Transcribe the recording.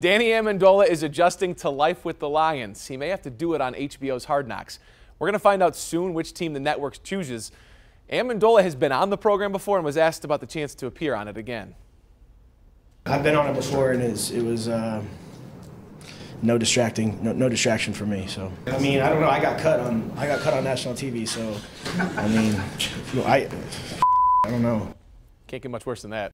Danny Amendola is adjusting to life with the Lions. He may have to do it on HBO's Hard Knocks. We're going to find out soon which team the network chooses. Amendola has been on the program before and was asked about the chance to appear on it again. I've been on it before, and it was no distraction for me. So I mean, I don't know. I got cut on national TV. So I mean, I don't know. Can't get much worse than that.